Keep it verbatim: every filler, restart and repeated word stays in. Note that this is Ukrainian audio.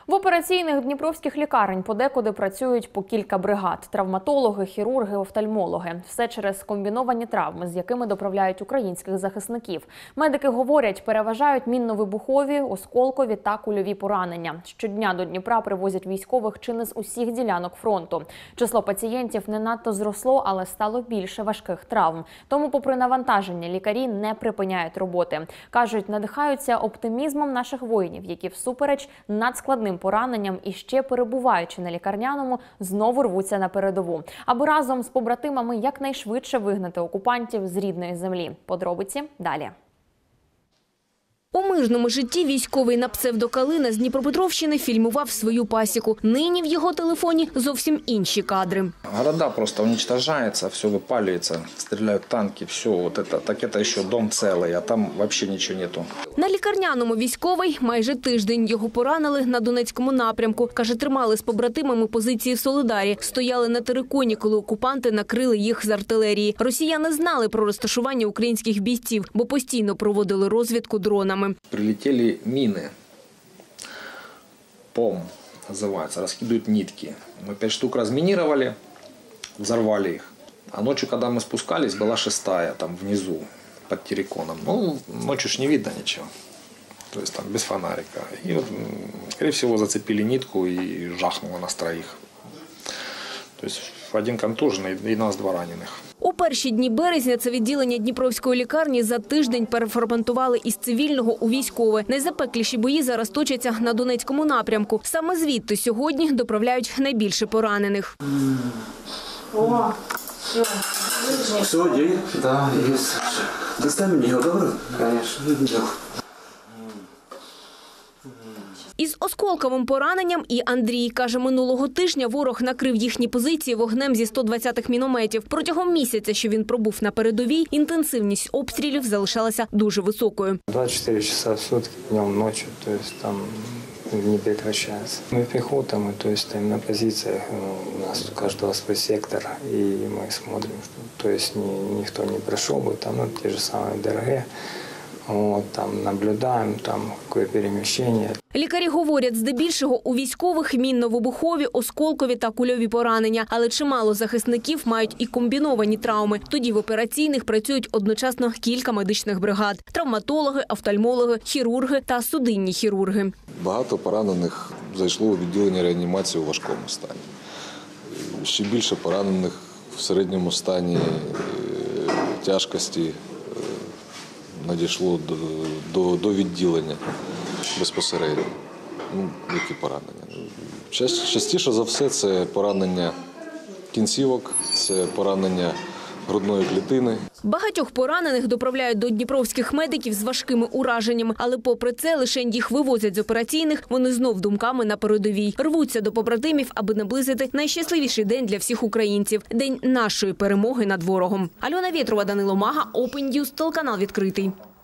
В операційних дніпровських лікарень подекуди працюють по кілька бригад – травматологи, хірурги, офтальмологи. Все через комбіновані травми, з якими доправляють українських захисників. Медики говорять, переважають мінно-вибухові, осколкові та кульові поранення. Щодня до Дніпра привозять військових чи не з усіх ділянок фронту. Число пацієнтів не надто зросло, але стало більше важких травм. Тому, попри навантаження, лікарі не припиняють роботи. Кажуть, надихаються оптимізмом наших воїнів, які всупереч надскладним пораненням і ще перебуваючи на лікарняному, знову рвуться на передову, аби разом з побратимами якнайшвидше вигнати окупантів з рідної землі. Подробиці далі. У мирному житті військовий на псевдо Калина з Дніпропетровщини фільмував свою пасіку. Нині в його телефоні зовсім інші кадри. Города просто уничтожаются, все выпаливается, стреляют танки, все, вот это, так это еще дом целый, а там вообще ничего нету. На лікарняному військовий майже тиждень. Його поранили на Донецькому напрямку. Каже, тримали з побратимами позиції в Солидарі. Стояли на териконі, коли окупанти накрили їх з артилерії. Росіяни знали про розташування українських бійців, бо постійно проводили розвідку дронами. Прилетели мины, ПОМ называется, раскидывают нитки. Мы пять штук разминировали, взорвали их. А ночью, когда мы спускались, была шестая там внизу, под терриконом. Ну, ночью ж не видно ничего, то есть там без фонарика. И вот, скорее всего, зацепили нитку и жахнуло нас троих. То есть один контуженный и нас два раненых. У перші дні березня це відділення Дніпровської лікарні за тиждень переформатували із цивільного у військове. Найзапекліші бої зараз точаться на Донецькому напрямку. Саме звідти сьогодні доправляють найбільше поранених. О, все. Все, є? Да, є. Достань мені його, добре? Звісно. Із осколковим пораненням і Андрій. Каже, минулого тижня ворог накрив їхні позиції вогнем зі сто двадцятих мінометів. Протягом місяця, що він пробув на передовій, інтенсивність обстрілів залишалася дуже високою. двадцять чотири часа в сутки, днем, ночью, то есть там не прекращается. Мы пехота, мы то есть стоим на позициях, у нас у каждого свой сектор, и мы смотрим, что, то есть ни, никто не прошел бы, там ну, те же самые ДРГ. От, там наблюдаємо, там яке переміщення. Лікарі говорять, здебільшого у військових мінно-вибухові, осколкові та кульові поранення. Але чимало захисників мають і комбіновані травми. Тоді в операційних працюють одночасно кілька медичних бригад. Травматологи, офтальмологи, хірурги та судинні хірурги. Багато поранених зайшло у відділення реанімації у важкому стані. Ще більше поранених в середньому стані тяжкості надійшло до, до, до відділення безпосередньо. Ну, які поранення? Частіше за все це поранення кінцівок, це поранення грудної клітини. Багатьох поранених доправляють до дніпровських медиків з важкими ураженнями. Але попри це, лише їх вивозять з операційних, вони знов думками на передовій. Рвуться до побратимів, аби наблизити найщасливіший день для всіх українців – день нашої перемоги над ворогом. Альона Вєтрова, Данило Мага, Open News, телеканал відкритий.